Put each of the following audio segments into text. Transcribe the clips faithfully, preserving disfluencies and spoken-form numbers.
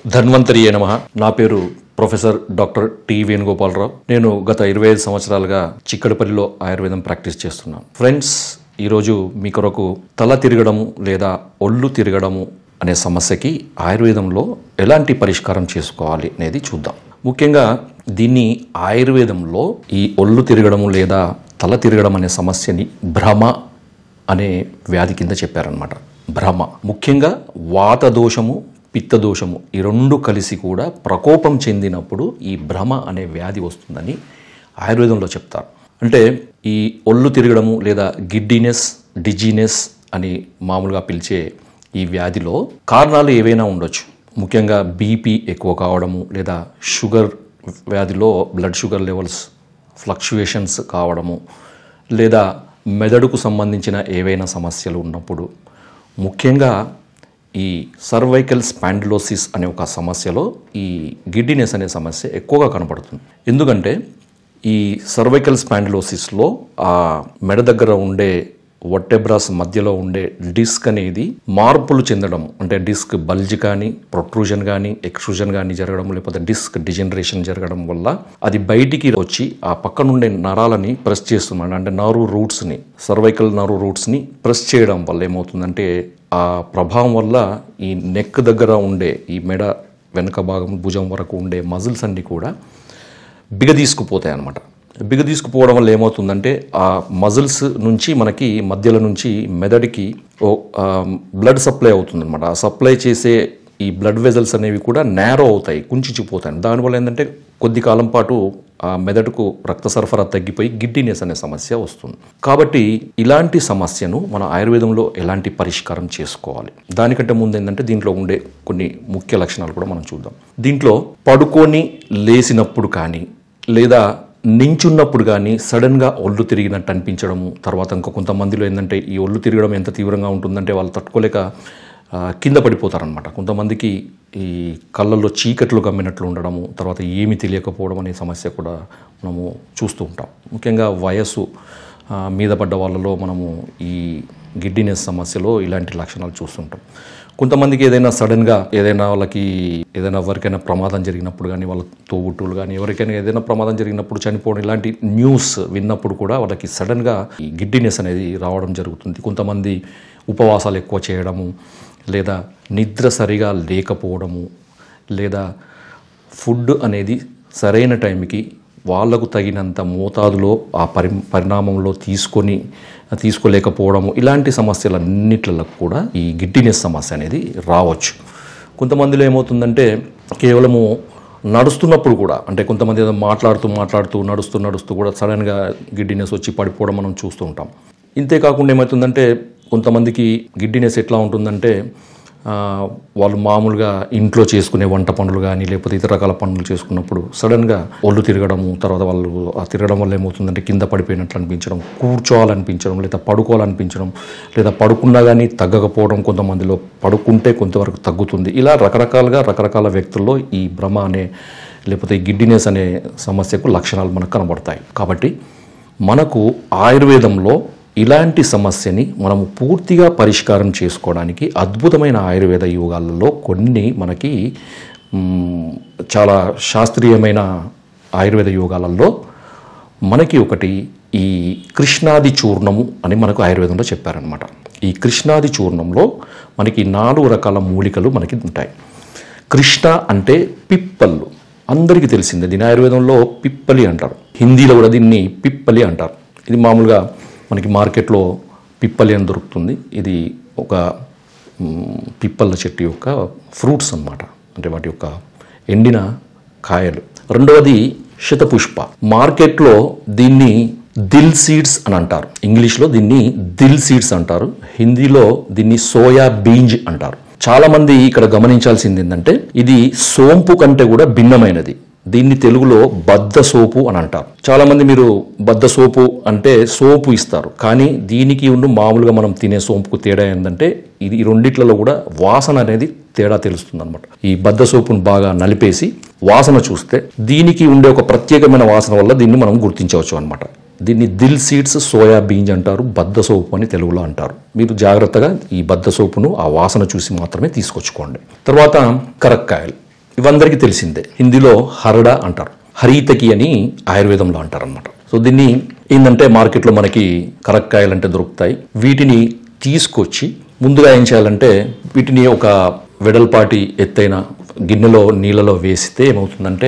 ధన్వంతరియే నమః. నా పేరు professor doctor T Venugopal Rao. నేను గత ఇరవై ఐదు సంవత్సరాలుగా చిక్కడపల్లిలో ఆయుర్వేదం ప్రాక్టీస్ చేస్తున్నాను. ఫ్రెండ్స్, ఈరోజు మీ కొరకు తల తిరగడము లేదా ఒళ్ళు తిరగడము అనే సమస్యకి ఆయుర్వేదంలో ఎలాంటి పరిష్కారం చేసుకోవాలి అనేది చూద్దాం. ముఖ్యంగా దీన్ని ఆయుర్వేదంలో ఈ ఒళ్ళు తిరగడము లేదా తల తిరగడం అనే సమస్యని భ్రమ అనే వ్యాధి కింద చెప్పారనమాట. భ్రమ ముఖ్యంగా వాత దోషము, పిత్త దోషము ఈ రెండు కలిసి కూడా ప్రకోపం చెందినప్పుడు ఈ భ్రమ అనే వ్యాధి వస్తుందని ఆయుర్వేదంలో చెప్తారు. అంటే ఈ ఒళ్ళు తిరగడము లేదా గిడ్డినెస్, డిజినెస్ అని మామూలుగా పిలిచే ఈ వ్యాధిలో కారణాలు ఏవైనా ఉండొచ్చు. ముఖ్యంగా బీపీ ఎక్కువ కావడము లేదా షుగర్ వ్యాధిలో బ్లడ్ షుగర్ లెవెల్స్ ఫ్లక్చుయేషన్స్ కావడము లేదా మెదడుకు సంబంధించిన ఏవైనా సమస్యలు ఉన్నప్పుడు, ముఖ్యంగా ఈ సర్వైకల్ స్పాండిలోసిస్ అనే ఒక సమస్యలో ఈ గిడ్డినెస్ అనే సమస్య ఎక్కువగా కనపడుతుంది. ఎందుకంటే ఈ సర్వైకల్ స్పాండిలోసిస్లో ఆ మెడ దగ్గర ఉండే వర్టెబ్రాస్ మధ్యలో ఉండే డిస్క్ అనేది మార్పులు చెందడం, అంటే డిస్క్ బల్జ్ కానీ, ప్రొట్రూజన్ కానీ, ఎక్స్ట్రూజన్ కానీ జరగడం, లేకపోతే డిస్క్ డిజనరేషన్ జరగడం వల్ల అది బయటికి వచ్చి ఆ పక్కనుండే నరాలని ప్రెస్ చేస్తుంది. అంటే నర్వ్ రూట్స్ని, సర్వైకల్ నర్వ్ రూట్స్ని ప్రెస్ చేయడం వల్ల ఏమవుతుందంటే ఆ ప్రభావం వల్ల ఈ నెక్ దగ్గర ఉండే ఈ మెడ వెనక భాగం భుజం వరకు ఉండే మజిల్స్ అన్నీ కూడా బిగదీసుకుపోతాయి అన్నమాట. బిగదీసుకుపోవడం వల్ల ఏమవుతుందంటే ఆ మజిల్స్ నుంచి మనకి మధ్యలో నుంచి మెదడుకి బ్లడ్ సప్లై అవుతుంది అనమాట. ఆ సప్లై చేసే ఈ బ్లడ్ వెజల్స్ అనేవి కూడా నేరో అవుతాయి, కుంచుకుపోతాయి. దానివల్ల ఏంటంటే కొద్ది కాలం పాటు ఆ మెదడుకు రక్త సరఫరా తగ్గిపోయి గిడ్డినెస్ అనే సమస్య వస్తుంది. కాబట్టి ఇలాంటి సమస్యను మన ఆయుర్వేదంలో ఎలాంటి పరిష్కారం చేసుకోవాలి, దానికంటే ముందు ఏంటంటే దీంట్లో ఉండే కొన్ని ముఖ్య లక్షణాలు కూడా మనం చూద్దాం. దీంట్లో పడుకొని లేచినప్పుడు కానీ లేదా నించున్నప్పుడు కానీ సడన్గా ఒళ్ళు తిరిగినట్టు అనిపించడము, తర్వాత ఇంకా కొంతమందిలో ఏంటంటే ఈ ఒళ్ళు తిరగడం ఎంత తీవ్రంగా ఉంటుందంటే వాళ్ళు తట్టుకోలేక కింద పడిపోతారనమాట. కొంతమందికి ఈ కళ్ళల్లో చీకట్లు గమ్మినట్లు ఉండడము, తర్వాత ఏమి తెలియకపోవడం అనే సమస్య కూడా మనము చూస్తూ ఉంటాం. ముఖ్యంగా వయస్సు మీద పడ్డ వాళ్ళలో మనము ఈ గిడ్డినెస్ సమస్యలో ఇలాంటి లక్షణాలు చూస్తుంటాం. కొంతమందికి ఏదైనా సడన్గా ఏదైనా వాళ్ళకి ఏదైనా ఎవరికైనా ప్రమాదం జరిగినప్పుడు కానీ, వాళ్ళ తోబుట్టువులు కానీ ఎవరికైనా ఏదైనా ప్రమాదం జరిగినప్పుడు చనిపోవడం, ఇలాంటి న్యూస్ విన్నప్పుడు కూడా వాళ్ళకి సడన్గా ఈ గిడ్డినెస్ అనేది రావడం జరుగుతుంది. కొంతమంది ఉపవాసాలు ఎక్కువ చేయడము, లేదా నిద్ర సరిగా లేకపోవడము, లేదా ఫుడ్ అనేది సరైన టైంకి వాళ్లకు తగినంత మోతాదులో ఆ పరి పరిణామంలో తీసుకొని తీసుకోలేకపోవడము, ఇలాంటి సమస్యలన్నిట్లలో కూడా ఈ గిడ్డినెస్ సమస్య అనేది రావచ్చు. కొంతమందిలో ఏమవుతుందంటే కేవలము నడుస్తున్నప్పుడు కూడా, అంటే కొంతమంది ఏదో మాట్లాడుతూ మాట్లాడుతూ నడుస్తూ నడుస్తూ కూడా సడన్గా గిడ్డినెస్ వచ్చి పడిపోవడం మనం చూస్తూ ఉంటాం. ఇంతే కాకుండా ఏమవుతుందంటే కొంతమందికి గిడ్డినెస్ ఎట్లా ఉంటుందంటే వాళ్ళు మామూలుగా ఇంట్లో చేసుకునే వంట పనులు కానీ లేకపోతే ఇతర రకాల పనులు చేసుకున్నప్పుడు సడన్గా ఒళ్ళు తిరగడము, తర్వాత వాళ్ళు ఆ తిరగడం వల్ల ఏమవుతుందంటే కింద పడిపోయినట్లు అనిపించడం, కూర్చోవాలనిపించడం, లేదా పడుకోవాలనిపించడం, లేదా పడుకున్నా కానీ తగ్గకపోవడం, కొంతమందిలో పడుకుంటే కొంతవరకు తగ్గుతుంది. ఇలా రకరకాలుగా రకరకాల వ్యక్తుల్లో ఈ భ్రమ అనే లేకపోతే ఈ గిడ్డినెస్ అనే సమస్యకు లక్షణాలు మనకు కనబడతాయి. కాబట్టి మనకు ఆయుర్వేదంలో ఇలాంటి సమస్యని మనము పూర్తిగా పరిష్కారం చేసుకోవడానికి అద్భుతమైన ఆయుర్వేద యోగాలలో కొన్ని మనకి చాలా శాస్త్రీయమైన ఆయుర్వేద యోగాలలో మనకి ఒకటి ఈ కృష్ణాది చూర్ణము అని మనకు ఆయుర్వేదంలో చెప్పారనమాట. ఈ కృష్ణాది చూర్ణంలో మనకి నాలుగు రకాల మూలికలు మనకి ఉంటాయి. కృష్ణ అంటే పిప్పళ్ళు, అందరికీ తెలిసిందే. దీని ఆయుర్వేదంలో పిప్పలి అంటారు, హిందీలో కూడా దీన్ని పిప్పలి అంటారు. ఇది మామూలుగా మనకి మార్కెట్లో పిప్పలి అని దొరుకుతుంది. ఇది ఒక పిప్పళ్ళ చెట్టు యొక్క ఫ్రూట్స్ అన్నమాట, అంటే వాటి యొక్క ఎండిన కాయలు. రెండవది శతపుష్ప, మార్కెట్లో దీన్ని దిల్ సీడ్స్ అని అంటారు. ఇంగ్లీష్లో దీన్ని దిల్ సీడ్స్ అంటారు, హిందీలో దీన్ని సోయా బీన్స్ అంటారు. చాలామంది ఇక్కడ గమనించాల్సింది ఏంటంటే ఇది సోంపు కంటే కూడా భిన్నమైనది. దీన్ని తెలుగులో బద్ద సోపు అని అంటారు. చాలామంది మీరు బద్ద సోపు అంటే సోపు ఇస్తారు, కానీ దీనికి ఉండు మామూలుగా మనం తినే సోంపుకు తేడా ఏంటంటే ఇది ఈ రెండిట్లలో కూడా వాసన అనేది తేడా తెలుస్తుంది అనమాట. ఈ బద్ద సోపును బాగా నలిపేసి వాసన చూస్తే దీనికి ఉండే ఒక ప్రత్యేకమైన వాసన వల్ల దీన్ని మనం గుర్తించవచ్చు అనమాట. దీన్ని దిల్ సీడ్స్ సోయా బీన్స్ అంటారు, బద్ద సోపు అని తెలుగులో అంటారు. మీరు జాగ్రత్తగా ఈ బద్ద సోపును ఆ వాసన చూసి మాత్రమే తీసుకొచ్చుకోండి. తర్వాత కరక్కాయలు, ఇవందరికీ తెలిసిందే. హిందీలో హరడా అంటారు, హరీతకి అని ఆయుర్వేదంలో అంటారు అనమాట. సో దీన్ని ఏంటంటే మార్కెట్లో మనకి కరక్కాయలు అంటే దొరుకుతాయి. వీటిని తీసుకొచ్చి ముందుగా ఏం చేయాలంటే వీటిని ఒక వెడల్పాటి ఎత్తైన గిన్నెలో నీళ్ళలో వేస్తే ఏమవుతుందంటే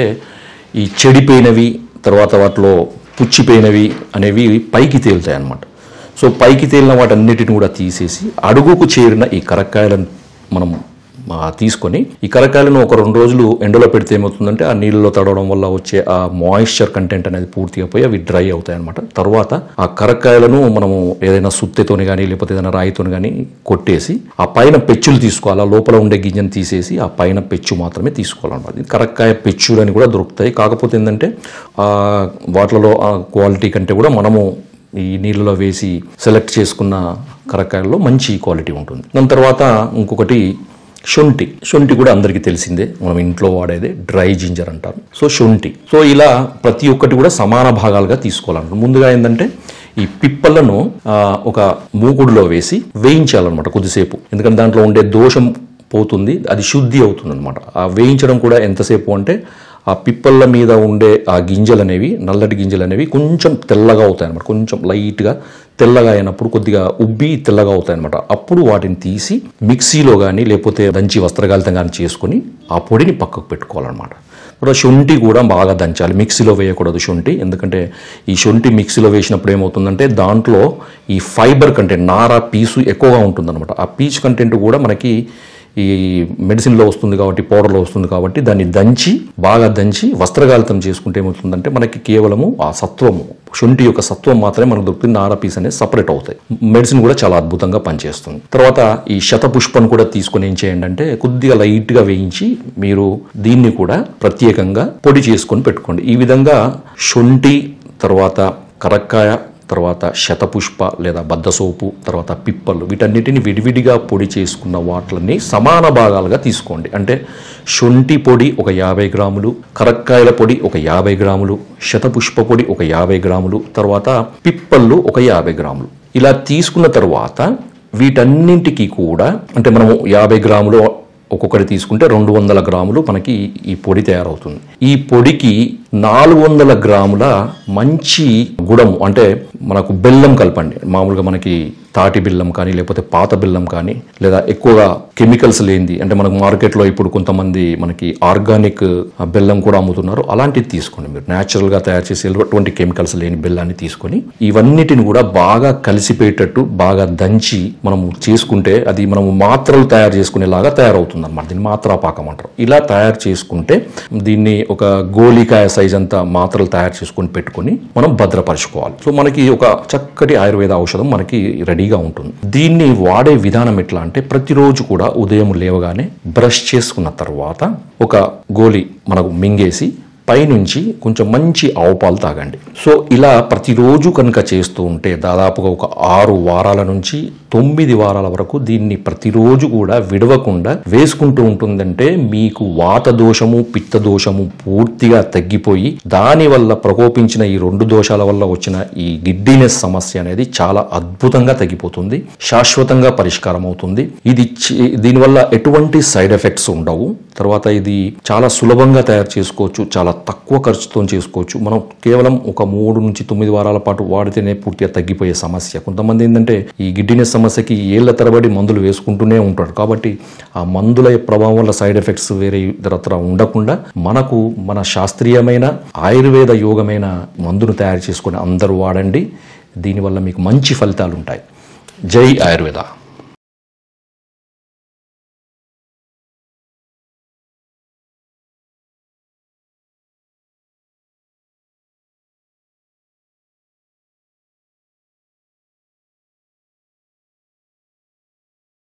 ఈ చెడిపోయినవి తర్వాత వాటిలో పుచ్చిపోయినవి అనేవి పైకి తేలుతాయి అన్నమాట. సో పైకి తేలిన వాటన్నిటిని కూడా తీసేసి అడుగుకు చేరిన ఈ కరక్కాయలను మనం తీసుకొని ఈ కరక్కాయలను ఒక రెండు రోజులు ఎండలో పెడితే ఏమవుతుందంటే ఆ నీళ్ళలో తడవడం వల్ల వచ్చే ఆ మాయిశ్చర్ కంటెంట్ అనేది పూర్తిగా పోయి అవి డ్రై అవుతాయి అనమాట. తర్వాత ఆ కరక్కాయలను మనము ఏదైనా సుత్తెతోని కానీ లేకపోతే ఏదైనా రాయితోని కానీ కొట్టేసి ఆ పైన పెచ్చులు తీసుకోవాలి. లోపల ఉండే గింజను తీసేసి ఆ పైన పెచ్చు మాత్రమే తీసుకోవాలన్నమాట. కరక్కాయ పెచ్చులు అని కూడా దొరుకుతాయి. కాకపోతే ఏంటంటే ఆ వాటిలో ఆ క్వాలిటీ కంటే కూడా మనము ఈ నీళ్ళలో వేసి సెలెక్ట్ చేసుకున్న కరక్కాయల్లో మంచి క్వాలిటీ ఉంటుంది. దాని తర్వాత ఇంకొకటి శొంఠి. శొంఠి కూడా అందరికీ తెలిసిందే, మనం ఇంట్లో వాడేదే డ్రై జింజర్ అంటారు. సో శొంఠి. సో ఇలా ప్రతి ఒక్కటి కూడా సమాన భాగాలుగా తీసుకోవాలన్నమాట. ముందుగా ఏంటంటే ఈ పిప్పలను ఒక మూకుడులో వేసి వేయించాలన్నమాట కొద్దిసేపు. ఎందుకంటే దాంట్లో ఉండే దోషం పోతుంది, అది శుద్ధి అవుతుంది అనమాట. ఆ వేయించడం కూడా ఎంతసేపు అంటే ఆ పిప్పళ్ళ మీద ఉండే ఆ గింజలు అనేవి, నల్లటి గింజలు అనేవి కొంచెం తెల్లగా అవుతాయి అనమాట. కొంచెం లైట్గా తెల్లగా అయినప్పుడు కొద్దిగా ఉబ్బి తెల్లగా అవుతాయి అనమాట. అప్పుడు వాటిని తీసి మిక్సీలో కానీ లేకపోతే దంచి వస్త్రగాలితం కానీ చేసుకొని ఆ పొడిని పక్కకు పెట్టుకోవాలన్నమాట. తర్వాత శొంఠి కూడా బాగా దంచాలి, మిక్సీలో వేయకూడదు శొంఠి. ఎందుకంటే ఈ శొంఠి మిక్సీలో వేసినప్పుడు ఏమవుతుందంటే దాంట్లో ఈ ఫైబర్ కంటెంట్, నార పీసు ఎక్కువగా ఉంటుందన్నమాట. ఆ పీచు కంటెంట్ కూడా మనకి ఈ మెడిసిన్లో వస్తుంది కాబట్టి, పౌడర్లో వస్తుంది కాబట్టి దాన్ని దంచి బాగా దంచి వస్త్రగాలితం చేసుకుంటే ఏమవుతుందంటే మనకి కేవలము ఆ సత్వము, శొంఠి యొక్క సత్వం మాత్రమే మనకు దొరుకుతుంది. నార పీస్ అనేది సపరేట్ అవుతాయి. మెడిసిన్ కూడా చాలా అద్భుతంగా పనిచేస్తుంది. తర్వాత ఈ శతపుష్పం కూడా తీసుకొని ఏం చేయండి అంటే కొద్దిగా లైట్గా వేయించి మీరు దీన్ని కూడా ప్రత్యేకంగా పొడి చేసుకొని పెట్టుకోండి. ఈ విధంగా శొంఠి, తర్వాత కరక్కాయ, తర్వాత శతపుష్ప లేదా బద్దసోపు, తర్వాత పిప్పలు, వీటన్నిటిని విడివిడిగా పొడి చేసుకున్న వాటిని సమాన భాగాలుగా తీసుకోండి. అంటే శొంఠి పొడి ఒక యాభై గ్రాములు, కరక్కాయల పొడి ఒక యాభై గ్రాములు, శతపుష్ప పొడి ఒక యాభై గ్రాములు, తర్వాత పిప్పళ్ళు ఒక యాభై గ్రాములు. ఇలా తీసుకున్న తర్వాత వీటన్నింటికి కూడా అంటే మనము యాభై గ్రాములు ఒక్కొక్కటి తీసుకుంటే రెండు వందల గ్రాములు మనకి ఈ పొడి తయారవుతుంది. ఈ పొడికి నాలుగు వందల గ్రాముల మంచి గుడము అంటే మనకు బెల్లం కలపండి. మామూలుగా మనకి తాటి బెల్లం కానీ లేకపోతే పాత బెల్లం కానీ లేదా ఎక్కువగా కెమికల్స్ లేనిది అంటే మనకు మార్కెట్లో ఇప్పుడు కొంతమంది మనకి ఆర్గానిక్ బెల్లం కూడా అమ్ముతున్నారు. అలాంటిది తీసుకోండి. మీరు న్యాచురల్గా తయారు చేసే ఎటువంటి కెమికల్స్ లేని బెల్లాన్ని తీసుకొని ఇవన్నిటిని కూడా బాగా కలిసిపోయేటట్టు బాగా దంచి మనము చేసుకుంటే అది మనము మాత్రలు తయారు చేసుకునేలాగా తయారవుతుంది అన్నమాట. దీన్ని మాత్రా పాకం అంటారు. ఇలా తయారు చేసుకుంటే దీన్ని ఒక గోళికాయ సైజ్ అంతా మాత్రలు తయారు చేసుకొని పెట్టుకొని మనం భద్రపరచుకోవాలి. సో మనకి ఒక చక్కటి ఆయుర్వేద ఔషధం మనకి రెడీగా ఉంటుంది. దీన్ని వాడే విధానం ఎట్లా అంటే ప్రతిరోజు కూడా ఉదయం లేవగానే బ్రష్ చేసుకున్న తర్వాత ఒక గోళీ మనకు మింగేసి పైనుంచి కొంచెం మంచి ఆవు పాలు తాగండి. సో ఇలా ప్రతిరోజు కనుక చేస్తూ ఉంటే దాదాపుగా ఒక ఆరు వారాల నుంచి తొమ్మిది వారాల వరకు దీన్ని ప్రతిరోజు కూడా విడవకుండా వేసుకుంటూ ఉంటుందంటే మీకు వాత దోషము, పిత్త దోషము పూర్తిగా తగ్గిపోయి దాని వల్ల ప్రకోపించిన ఈ రెండు దోషాల వల్ల వచ్చిన ఈ గిడ్డినెస్ సమస్య అనేది చాలా అద్భుతంగా తగ్గిపోతుంది, శాశ్వతంగా పరిష్కారం అవుతుంది. ఇది దీనివల్ల ఎటువంటి సైడ్ ఎఫెక్ట్స్ ఉండవు. తర్వాత ఇది చాలా సులభంగా తయారు చేసుకోవచ్చు, చాలా తక్కువ ఖర్చుతో చేసుకోవచ్చు. మనం కేవలం ఒక మూడు నుంచి తొమ్మిది వారాల పాటు వాడితేనే పూర్తిగా తగ్గిపోయే సమస్య. కొంతమంది ఏంటంటే ఈ గిడ్డినెస్ సమస్యకి ఏళ్ల తరబడి మందులు వేసుకుంటూనే ఉంటారు. కాబట్టి ఆ మందుల ప్రభావం వల్ల సైడ్ ఎఫెక్ట్స్ వేరే ఇతరత్ర ఉండకుండా మనకు మన శాస్త్రీయమైన ఆయుర్వేద యోగమైన మందును తయారు చేసుకొని అందరూ వాడండి. దీనివల్ల మీకు మంచి ఫలితాలు ఉంటాయి. జై ఆయుర్వేద.